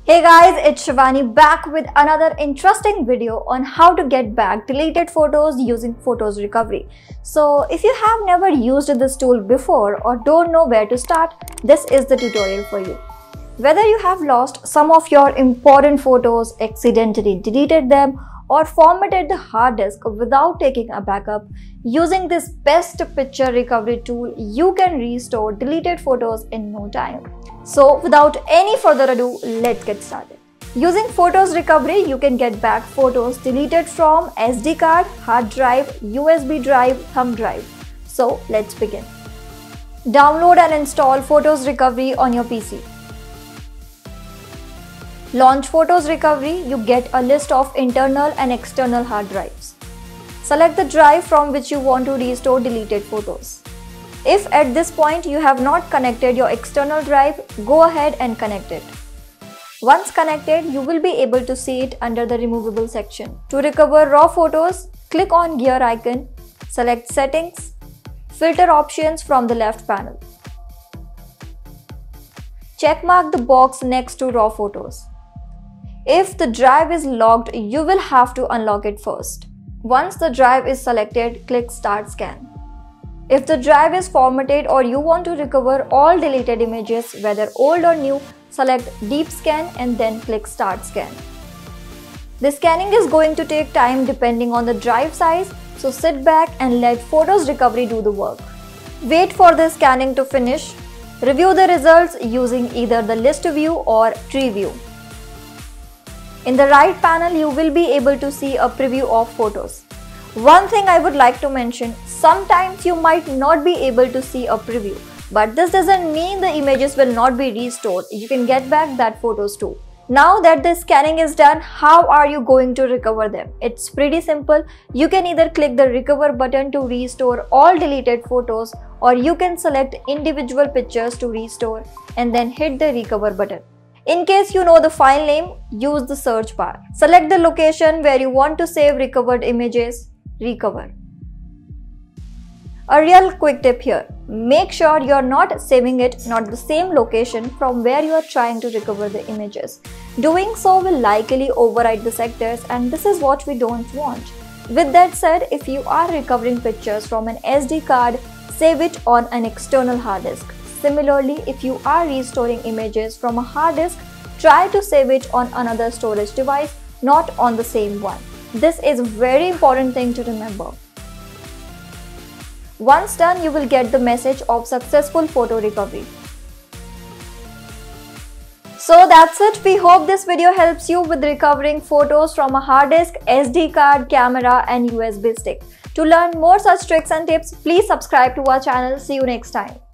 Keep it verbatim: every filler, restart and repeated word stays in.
Hey guys, it's Shivani back with another interesting video on how to get back deleted photos using Photos Recovery. So if you have never used this tool before or don't know where to start, this is the tutorial for you. Whether you have lost some of your important photos, accidentally deleted them, or formatted the hard disk without taking a backup, using this best picture recovery tool, you can restore deleted photos in no time. So without any further ado, let's get started. Using Photos Recovery, you can get back photos deleted from S D card, hard drive, U S B drive, thumb drive. So let's begin. Download and install Photos Recovery on your P C. Launch Photos Recovery, you get a list of internal and external hard drives. Select the drive from which you want to restore deleted photos. If at this point you have not connected your external drive, go ahead and connect it. Once connected, you will be able to see it under the removable section. To recover raw photos, click on gear icon, select Settings, Filter Options from the left panel. Checkmark the box next to raw photos. If the drive is locked, you will have to unlock it first. Once the drive is selected, click Start Scan. If the drive is formatted or you want to recover all deleted images, whether old or new, select Deep Scan and then click Start Scan. The scanning is going to take time depending on the drive size, so sit back and let Photos Recovery do the work. Wait for the scanning to finish. Review the results using either the list view or tree view. In the right panel, you will be able to see a preview of photos. One thing I would like to mention, sometimes you might not be able to see a preview, but this doesn't mean the images will not be restored. You can get back that photos too. Now that the scanning is done, how are you going to recover them? It's pretty simple. You can either click the recover button to restore all deleted photos, or you can select individual pictures to restore and then hit the recover button. In case you know the file name, use the search bar. Select the location where you want to save recovered images, recover. A real quick tip here, make sure you're not saving it not the same location from where you are trying to recover the images. Doing so will likely overwrite the sectors, and this is what we don't want. With that said, if you are recovering pictures from an S D card, save it on an external hard disk. Similarly, if you are restoring images from a hard disk, try to save it on another storage device, not on the same one. This is a very important thing to remember. Once done, you will get the message of successful photo recovery. So that's it. We hope this video helps you with recovering photos from a hard disk, S D card, camera and U S B stick. To learn more such tricks and tips, please subscribe to our channel. See you next time.